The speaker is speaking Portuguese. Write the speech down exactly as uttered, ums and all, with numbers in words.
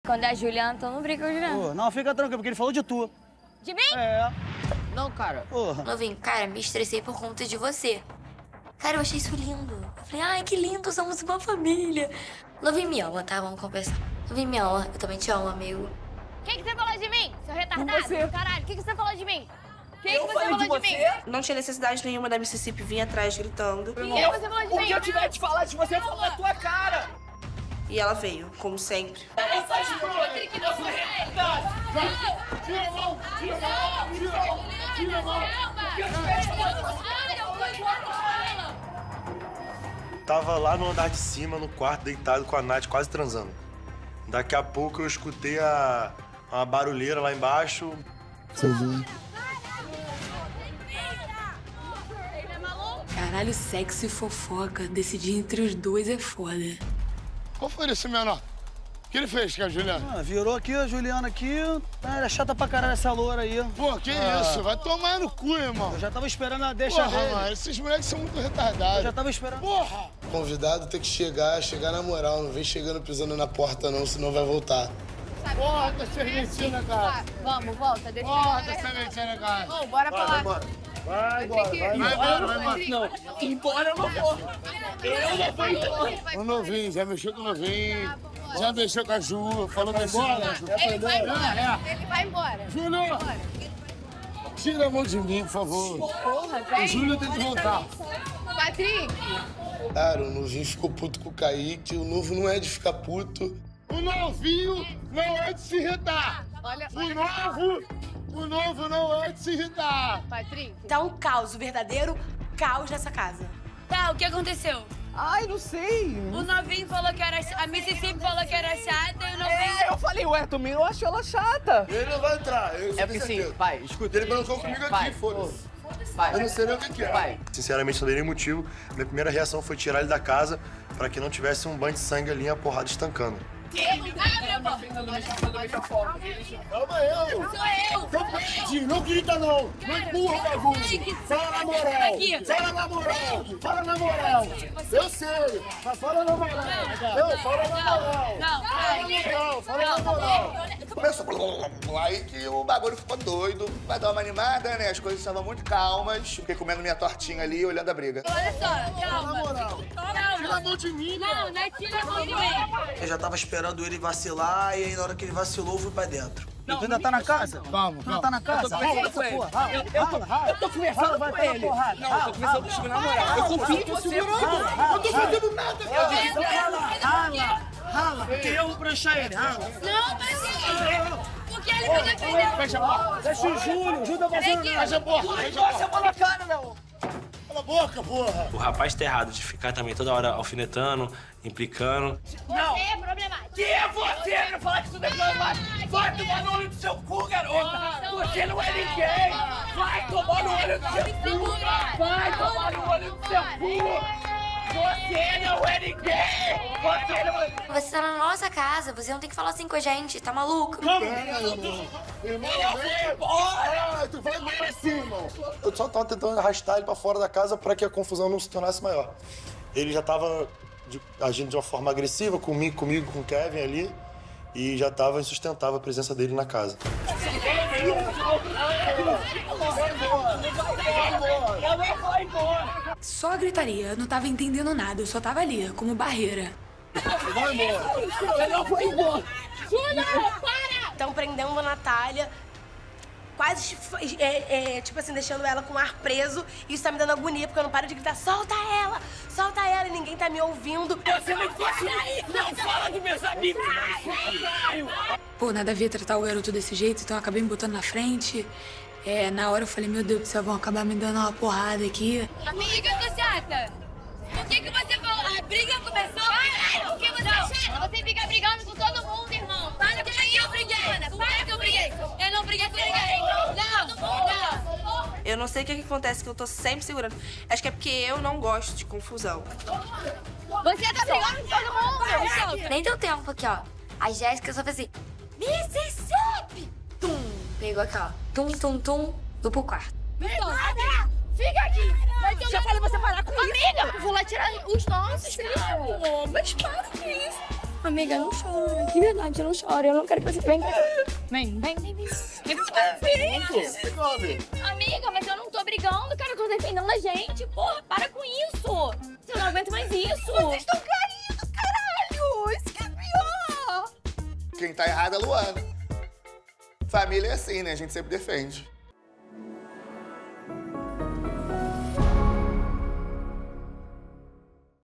quando é a Juliana, então não brinca com a Juliana. Pô, não, fica tranquilo, porque ele falou de tu. De mim? É. Não, cara. Porra. Novinho, cara, me estressei por conta de você. Cara, eu achei isso lindo. Eu falei, ai, que lindo, somos uma família. Novinho, me ama, tá? Vamos conversar. Novinho, me ama. Eu também te amo, amigo. O que, que você falou de mim, seu retardado? Você. Caralho, o que, que você falou de mim? O que, que Eu você falei falou de de, você? mim? Não tinha necessidade nenhuma da Mississippi vir atrás gritando. O que, que você falou de O mim? que eu tiver de falar de você, eu falo na tua cara. E ela veio, como sempre. Essa escrota que não foi realidade. Tira a mão, tira a mão, tira a mão, tira a mão. O que eu tiver de falar. Tava lá no andar de cima, no quarto, deitado com a Nath, quase transando. Daqui a pouco eu escutei a, uma barulheira lá embaixo. Caralho, sexo e fofoca. Decidir entre os dois é foda. Qual foi esse menor? O que ele fez com a Juliana? Ah, virou aqui, a Juliana aqui. Ah, era chata pra caralho essa loura aí. Pô, que Ah. isso? Vai tomar no cu, irmão. Eu já tava esperando a deixa Porra, dele. mano, esses moleques são muito retardados. Eu já tava esperando. Porra! O convidado tem que chegar, chegar na moral. Não vem chegando pisando na porta, não, senão vai voltar. Porra, tá serventina, cara. Vamos, volta, deixa Porra, eu tá serventina, cara. Ô, bora pra lá. Vai embora, vai embora, vai embora. Não, embora eu não vou. Eu não vou embora. O novinho, já mexeu com o novinho. Já mexeu com a Ju, falou que embora. Ele vai embora. É, Ele vai embora. Júnior, tira a mão de mim, por favor. Porra, O velho. Júlio tem que voltar. Patrick. Cara, o novinho ficou puto com o Kaique. O novo não é de ficar puto. O novinho não é de se irritar. Olha, O olha. novo, o novo não é de se irritar. Patrick. Tá um caos, o verdadeiro caos nessa casa. Tá, o que aconteceu? Ai, não sei. O novinho falou que era... A Mississippi falou que era chata e o novinho... É, eu falei, ué, também eu acho ela chata. Ele não vai entrar, eu É porque sim, pai, escuta. Ele brancou comigo Pai, aqui, foda-se. Pai, Eu não sei nem o que que é. pai. Sinceramente, não dei nenhum motivo. Minha primeira reação foi tirar ele da casa pra que não tivesse um banho de sangue ali e a porrada estancando. Calma eu. Sou eu! Não grita, não. Não empurra, bagulho. Fala na moral. Fala na moral. Fala na moral. Eu sei. Mas fala na moral. Não, fala na moral. Não, Fala na moral. Fala na moral. Começou blá, blá, blá, aí que o bagulho ficou doido. Vai dar uma animada, né? As coisas estavam muito calmas. Fiquei comendo minha tortinha ali, olhando a briga. olha só, Fala na moral. Tira a mão de mim, Não, não é tira a mão de mim. Eu já tava esperando ele vacilar e aí na hora que ele vacilou, eu fui pra dentro. Tu ainda tá na casa? Vamos, Tu ainda tá na casa? Eu tô conversando com ele. Eu, eu, tô, eu tô conversando com ele. Não, eu tô conversando contigo na moral. Eu confio em você. Eu tô fazendo nada, cara. Rala, rala, rala, porque eu vou pranchar ele, rala. Não, mas... Porque ele me defendeu. Fecha a porta. Deixa o Júlio, o Júlio tá fazendo nada. Fecha a porta. Fecha a porta. Você falou na cara, não. Cala a boca, porra. O rapaz tá errado de ficar também toda hora alfinetando, implicando. Não. Você é problemático. Quem é você pra falar que isso não é problemático? Vai tomar no olho do seu cu, garota. Você não é ninguém. Vai tomar no olho do seu cu. Vai tomar no olho do seu cu. Você não é ninguém. Você não é... Você tá na nossa casa, você não tem que falar assim com a gente, tá maluco? Irmão, irmão, vem embora. Tu vai embora assim, irmão. Eu só tava tentando arrastar ele pra fora da casa pra que a confusão não se tornasse maior. Ele já tava de- agindo de uma forma agressiva comigo, comigo, com o Kevin ali, e já tava insustentável a presença dele na casa. Só gritaria, eu não tava entendendo nada, eu só tava ali, como barreira. Vai embora. Eu não vou embora. Júnior, para! Estão prendendo a Natália, quase, é, é, tipo assim, deixando ela com o ar preso. E isso tá me dando agonia, porque eu não paro de gritar, solta ela, solta ela, e ninguém tá me ouvindo. Você não pode aí. Não fala dos meus amigos. Pô, nada a ver tratar o garoto desse jeito, então eu acabei me botando na frente. É, na hora eu falei, meu Deus do céu, vão acabar me dando uma porrada aqui. Amiga, você chata. O que que você falou? A briga começou? Caralho, por que você é chata? Você fica brigando com todo mundo, irmão. Para que eu briguei. Para que eu briguei. Eu não briguei com ninguém. Não, não. Eu não sei o que, que acontece, que eu tô sempre segurando. Acho que é porque eu não gosto de confusão. Você tá brigando com todo mundo. Nem deu tempo aqui, ó. A Jéssica só fez assim, Mississippi! Tum! Pegou aqui, ó. Tum, tum, tum. Do pro quarto. Fica aqui. Mas eu Já falei pra você parar com isso. Amiga, eu vou lá tirar os nossos, filho. Oh, mas para com isso. Amiga, não chora. De verdade, não chora. Eu não quero que você... Vem cá. Vem, vem, vem, vem. Amiga, mas eu não tô brigando, cara. Eu tô defendendo a gente. Porra, para com isso. Eu não aguento mais isso. Vocês estão caindo, caralho. Isso que é pior. Quem tá errado é a Luana. Família é assim, né? A gente sempre defende.